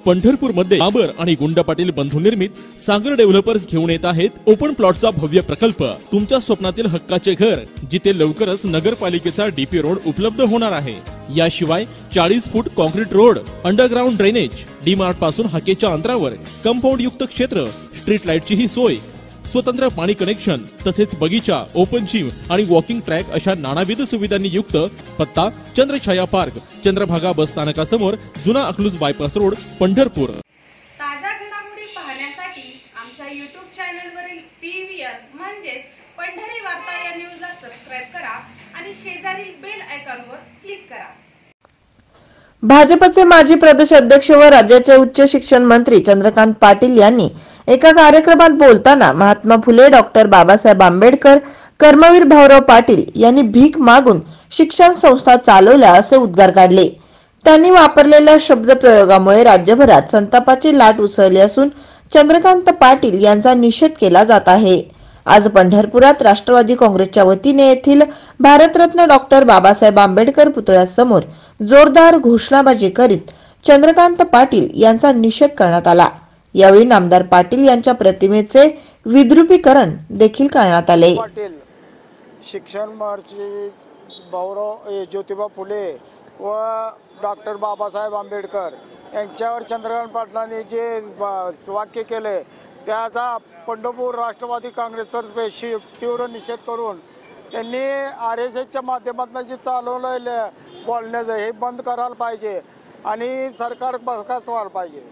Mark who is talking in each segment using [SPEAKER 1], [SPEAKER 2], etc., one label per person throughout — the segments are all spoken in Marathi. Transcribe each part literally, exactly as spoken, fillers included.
[SPEAKER 1] पंढरपूरमध्ये बाबर आणि गुंड पाटील बंधू निर्मित सागर डेव्हलपर्स घेऊन येत आहेत ओपन प्लॉटचा भव्य प्रकल्प। तुमच्या स्वप्नातील हक्काचे घर, जिथे लवकरच नगरपालिकेचा डीपी रोड उपलब्ध होणार आहे। याशिवाय चाळीस foot concrete road, underground drainage, D Mart पासून हाकेच्या अंतरावर कंपाऊंड युक्त क्षेत्र, स्ट्रीट लाईटची ही सोय, स्वतंत्र पाणी कनेक्शन, तसेच बगीचा, ओपन जिम आणि वॉकिंग ट्रॅक अशा नानाविध सुविधांनी युक्त। पत्ता चंद्रछाया पार्क, चंद्रभागा बस स्थानकासमोर, जुना अकलूज बायपास रोड, पंढरपूर।
[SPEAKER 2] ताज्या घडामोडी पाहण्यासाठी आमच्या यूट्यूब चॅनलवरील पीव्हीआर म्हणजेच पंढरी वार्ता या न्यूजला सबस्क्राइब करा आणि शेजारील बेल आयकॉनवर क्लिक करा।
[SPEAKER 3] भाजपचे माजी प्रदेश अध्यक्ष व राज्याचे उच्च शिक्षण मंत्री चंद्रकांत पाटील यांनी एका कार्यक्रमात बोलताना महात्मा फुले, डॉक्टर बाबासाहेब आंबेडकर, कर्मवीर भाऊराव पाटील यांनी भीक मागून शिक्षण संस्था चालवल्या असे उद्गार काढले। त्यांनी वापरलेल्या शब्दप्रयोगामुळे राज्यभरात संतापाची लाट उसळली असून चंद्रकांत पाटील यांचा निषेध केला जात आहे। आज पंढरपुरात राष्ट्रवादी काँग्रेसच्या वतीने येथील भारतरत्न डॉक्टर बाबासाहेब आंबेडकर पुतळ्यासमोर जोरदार घोषणाबाजी करीत चंद्रकांत पाटील यांचा निषेध करण्यात आला। यावेळी नामदार पाटील यांच्या प्रतिमेचे विद्रुपीकरण देखील करण्यात आले।
[SPEAKER 4] पाटील शिक्षण मार्ची भाऊराव ज्योतिबा फुले व डॉक्टर बाबासाहेब आंबेडकर यांच्यावर चंद्रकांत पाटलांनी जे वाक्य केले त्याचा पंढरपूर राष्ट्रवादी काँग्रेसतर्फे तीव्र निषेध करून त्यांनी आर एस एसच्या माध्यमातून जे चालवलं बोलण्याचं हे बंद करायला पाहिजे आणि सरकार बरखास्त व्हायला पाहिजे।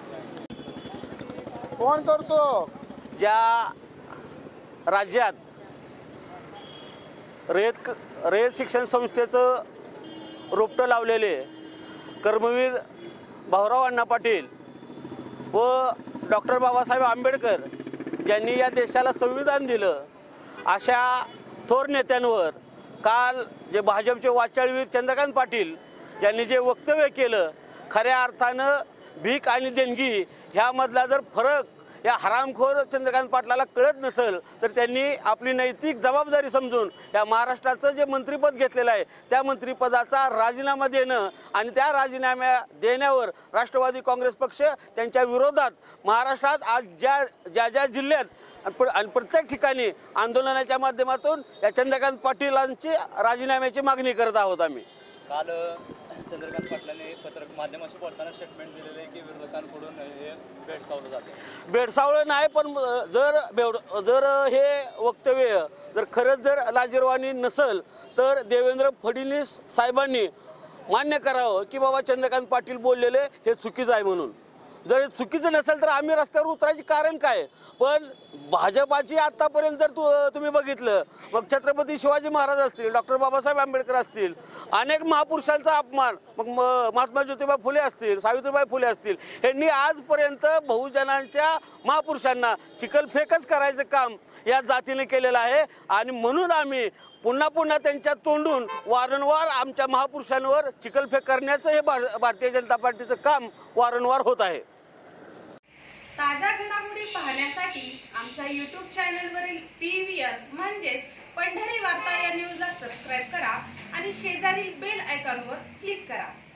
[SPEAKER 4] कोण करतो?
[SPEAKER 5] ज्या राज्यात रयत रयत शिक्षण संस्थेचं रोपटं लावलेले कर्मवीर भाऊराव अण्णा पाटील व डॉक्टर बाबासाहेब आंबेडकर ज्यांनी या देशाला संविधान दिलं अशा थोर नेत्यांवर काल जे भाजपचे वाचाळवीर चंद्रकांत पाटील यांनी जे वक्तव्य केलं, खऱ्या अर्थानं भीक आणि देणगी ह्यामधला जर फरक या हरामखोर चंद्रकांत पाटलाला कळत नसेल तर त्यांनी आपली नैतिक जबाबदारी समजून या महाराष्ट्राचं जे मंत्रिपद घेतलेलं आहे त्या मंत्रिपदाचा राजीनामा देणं आणि त्या राजीनामा देण्यावर राष्ट्रवादी काँग्रेस पक्ष त्यांच्या विरोधात महाराष्ट्रात आज ज्या ज्या ज्या जिल्ह्यात आणि प्रत्येक ठिकाणी आंदोलनाच्या माध्यमातून या चंद्रकांत पाटीलांची राजीनाम्याची मागणी करत आहोत। आम्ही
[SPEAKER 6] काल चंद्रकांत पाटलांनी पत्रक माध्यमाशी बोलताना स्टेटमेंट दिलेलं आहे की विरोधकांकडून हे भेडसावलं जातं।
[SPEAKER 5] भेडसावलं नाही, पण जर जर हे वक्तव्य जर खरंच जर लाजिरवाणी नसेल तर देवेंद्र फडणवीस साहेबांनी मान्य करावं की बाबा चंद्रकांत पाटील बोललेले हे चुकीचं आहे म्हणून। जर चुकीचं नसेल तर आम्ही रस्त्यावर उतरायचे कारण काय? पण भाजपाची आतापर्यंत जर तू तुम्ही बघितलं मग छत्रपती शिवाजी महाराज असतील, डॉक्टर बाबासाहेब आंबेडकर असतील, अनेक महापुरुषांचा अपमान, मग महात्मा ज्योतिबा फुले असतील, सावित्रीबाई फुले असतील, यांनी आजपर्यंत बहुजनांच्या महापुरुषांना चिखलफेकच करायचं काम या जातीने केलेलं आहे। आणि म्हणून आम्ही पुन्हा पुन्हा त्यांच्या तोंडून वारंवार आमच्या महापुरुषांवर चिखलफेक करण्याचं हे भारतीय जनता पार्टीचं काम वारंवार होत आहे।
[SPEAKER 2] ताज्या घडामोडी पाहण्यासाठी आमच्या यूट्यूब चॅनलवरील पीव्हीआर म्हणजेच पंढरी वार्ता या न्यूजला सबस्क्राइब करा आणि शेजारील बेल आयकॉनवर क्लिक करा।